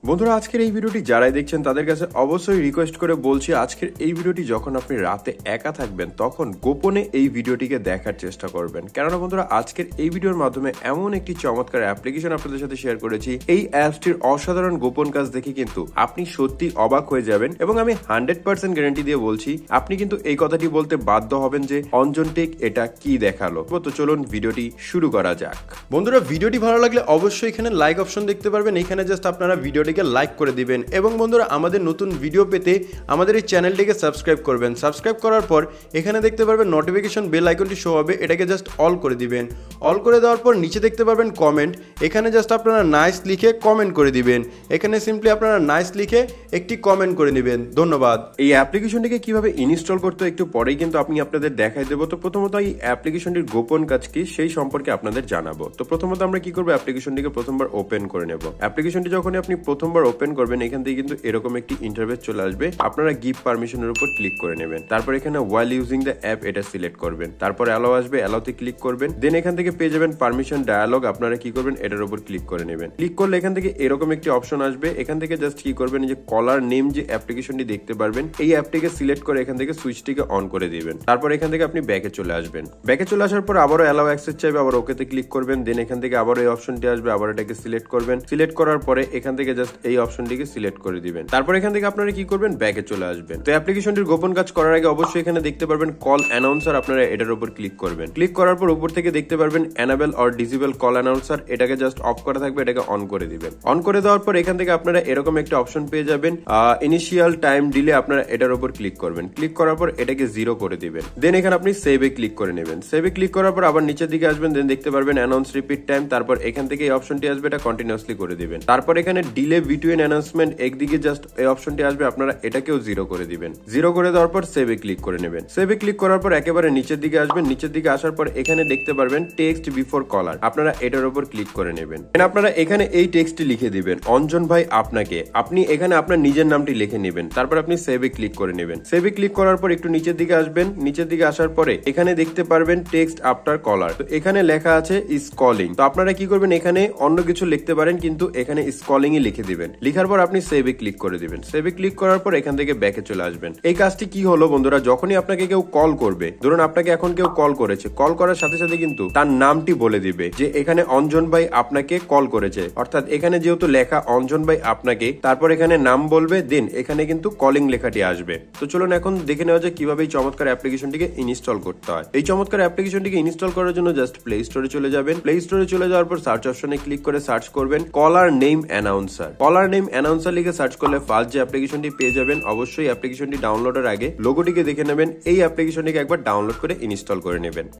বন্ধুরা আজকের এই ভিডিওটি যারাই দেখছেন তাদের কাছে অবশ্যই রিকোয়েস্ট করে বলছি, আজকের এই ভিডিওটি যখন আপনি রাতে একা থাকবেন তখন গোপনে এই ভিডিওটিকে দেখার চেষ্টা করবেন। কেননা বন্ধুরা আজকের এই ভিডিওর মাধ্যমে এমন একটি চমৎকার অ্যাপ্লিকেশন আপনাদের সাথে শেয়ার করেছি, এই অ্যাপসটির অসাধারণ গোপন কাজ দেখে কিন্তু আপনি সত্যি অবাক হয়ে যাবেন এবং আমি 100% গ্যারান্টি দিয়ে বলছি আপনি কিন্তু এই কথাটি বলতে বাধ্য হবেন যে অঞ্জন টেক এটা কি দেখালো। তো চলুন ভিডিওটি শুরু করা যাক। বন্ধুরা ভিডিওটি ভালো লাগলে অবশ্যই এখানে লাইক অপশন দেখতে পারবেন, এখানে জাস্ট আপনারা ভিডিওটিকে লাইক করে দিবেন এবং বন্ধুরা আমাদের নতুন ভিডিও পেতে আমাদের এই চ্যানেলটিকে সাবস্ক্রাইব করবেন। সাবস্ক্রাইব করার পর এখানে দেখতে পারবেন নোটিফিকেশন বেল আইকনটি শো হবে, এটাকে জাস্ট অল করে দিবেন। অল করে দেওয়ার পর নিচে দেখতে পারবেন কমেন্ট, এখানে জাস্ট আপনারা নাইস লিখে কমেন্ট করে দিবেন। এখানে সিম্পলি আপনারা নাইস লিখে একটি কমেন্ট করে নেবেন। ধন্যবাদ। এই অ্যাপ্লিকেশনটিকে কিভাবে ইনস্টল করতে একটু পরেই কিন্তু আমি আপনাদের দেখাই দেবো। তো প্রথমত এই অ্যাপ্লিকেশনটির গোপন কাজ কি সেই সম্পর্কে আপনাদের জানাবো। তো প্রথমত আমরা কি করবো, অ্যাপ্লিকেশনটিকে প্রথমবার ওপেন করে নেব। অ্যাপ্লিকেশনটি যখন আপনি প্রথমবার ওপেন করবেন এখান থেকে কিন্তু এরকম একটি ইন্টারফেস চলে আসবে। আপনারা গিভ পারমিশনের উপর ক্লিক করে নেবেন, তারপর এখানে ওয়াইল ইউজিং দ্য অ্যাপ এটা সিলেক্ট করবেন, তারপর অ্যালাউ আসবে, অ্যালাউতে ক্লিক করবেন। দেন এখান থেকে পেয়ে যাবেন পারমিশন ডায়ালগ, আপনারা কি করবেন এটার উপর ক্লিক করে নেবেন। ক্লিক করলে এখান থেকে এরকম একটি অপশন আসবে, এখান থেকে জাস্ট কি করবেন যে কলার নেম যে অ্যাপ্লিকেশনটি দেখতে পারবেন এই অ্যাপটিকে সিলেক্ট করে এখান থেকে সুইচটিকে অন করে দিবেন। তারপর এখান থেকে আপনি ব্যাকে চলে আসবেন। ব্যাকে চলে আসার পর আবারও অ্যালাউ অ্যাক্সেস চাইবে, আবার ওকেতে ক্লিক করবেন। দেন এখান থেকে আবার এই অপশনটি আসবে, আবার এটাকে সিলেক্ট করবেন। সিলেক্ট করার পরে এখান থেকে জাস্ট এই অপশনটিকে সিলেক্ট করে দিবেন। তারপর এখান থেকে আপনারা কি করবেন, ব্যাকে চলে আসবেন। তো অ্যাপ্লিকেশনটির গোপন কাজ করার আগে অবশ্যই এখানে দেখতে পারবেন কল অ্যানাউন্সার, আপনারা এটার উপর ক্লিক করবেন। ক্লিক করার পর উপর থেকে দেখতে পারবেন enable or disable call announcer, এটাকে জাস্ট অফ করা থাকবে, এটাকে অন করে দিবেন। অন করে দেওয়ার পর এখান থেকে আপনারা এরকম একটা অপশন পেয়ে যাবেন ইনিশিয়াল টাইম ডিলে, আপনারা এটার উপর ক্লিক করবেন। ক্লিক করার পর এটাকে 0 করে দিবেন। দেন এখানে আপনি সেভে ক্লিক করে নেবেন। সেভে ক্লিক করার পর আবার নিচের দিকে আসবেন, দেন দেখতে পারবেন অ্যানাউন্স রিপিট টাইম, তারপর এখান থেকে এই অপশনটি আসবে, এটা কন্টিনিউয়াসলি করে দিবেন। তারপর এখানে ডিলে বিটুইন অ্যানাউন্সমেন্ট একদিকে জাস্ট এই অপশনটি আসবে, আপনারা এটাকেও 0 করে দিবেন। 0 করে দেওয়ার পর সেভে ক্লিক করে নেবেন। সেভে ক্লিক করার পর একেবারে নিচের দিকে আসবেন। নিচের দিকে আসার পর এখানে দেখতে পারবেন টেক্সট বিফোর কলার, আপনারা এটার উপর ক্লিক করে নেবেন। আপনারা এখানে এই টেক্সটটি লিখে দিবেন, অঞ্জন ভাই আপনাকে। আপনি এখানে আপনার নিজের নামটি লিখে নেবেন, তারপর আপনি সেভে ক্লিক করে নেবেন। সেভে ক্লিক করার পর একটু নিচের দিকে আসবেন। নিচের দিকে আসার পরে এখানে দেখতে পারবেন টেক্সট আফটার কলার, তো এখানে লেখা আছে ইজ কলিং। তো আপনারা কি করবেন, এখানে অন্য কিছু লিখতে পারেন কিন্তু এখানে ইজ কলিং ই লিখে দিবেন। লিখার পর আপনি সেভে ক্লিক করে দিবেন। সেভে ক্লিক করার পর এখান থেকে ব্যাকে চলে আসবেন। এই কাজটি কি হলো বন্ধুরা, যখনই আপনাকে কেউ কল করবে, ধরুন আপনাকে এখন কেউ কল করেছে, কল করার সাথে সাথে কিন্তু তার নামটি বলে দিবে যে এখানে অঞ্জন ভাই আপনাকে কল করেছে, অর্থাৎ এখানে যেহেতু লেখা অঞ্জন ভাই আপনাকে, তারপর এখানে নাম বলবে, দেন এখানে কিন্তু কলিং লেখাটি আসবে। তো চলুন এখন দেখে নেওয়া যায় কিভাবে এই চমৎকার অ্যাপ্লিকেশনটিকে ইনস্টল করতে হয়। এই চমৎকার অ্যাপ্লিকেশনটিকে ইনস্টল করার জন্য জাস্ট প্লে স্টোরে চলে যাবেন। প্লে স্টোরে চলে যাওয়ার পর সার্চ অপশনে ক্লিক করে সার্চ করবেন caller name announcer. Caller name announcer লিখে সার্চ করলে ফার্স্ট যে অ্যাপ্লিকেশনটি পেয়ে যাবেন। অবশ্যই অ্যাপ্লিকেশনটি ডাউনলোডের আগে লোগোটিকে দেখে নেবেন, এই অ্যাপ্লিকেশনটিকে একবার ডাউনলোড করে ইনস্টল করে নেবেন।